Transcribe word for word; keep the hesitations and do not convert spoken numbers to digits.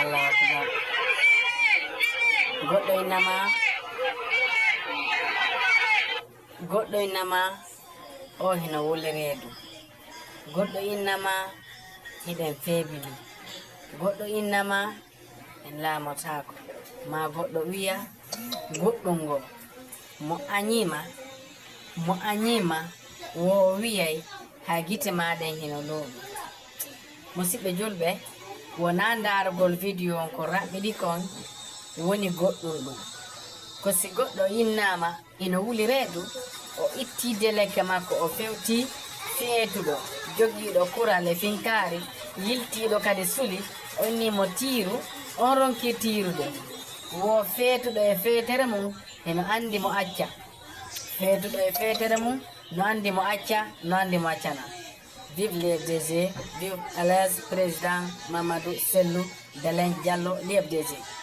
Allah akbar. Goɗɗo innama goɗɗo innama o hino wuli reedu. Goɗɗo innama hiɗen feebili. Goɗɗo innama en laamotako. Ma goɗɗo wiya goɗɗum ngo mo anyima mo anyima wo wiyay ha gite maɗen hino looɓi. Musidɓe julɓe, wona ndarugol vidéo on ko raɓɓiɗi kon woni goɗɗum ɗum. Ko si goɗɗo innama ino wuli reedu, o itti deleke makko o fewti feetuɗo jogiiɗo kural e finkari yiltiɗo kadi suli, o inni mo tiiru, on ronki tiirude. Wo feetuɗo e feetere mum eno andi mo acca. Feetuɗo e feetere mum no andi mo acca, no andi mo accana. Vive l'I F D G, vive Alaise Président Mamadou Sellou Dalein Diallo, l'I F D G.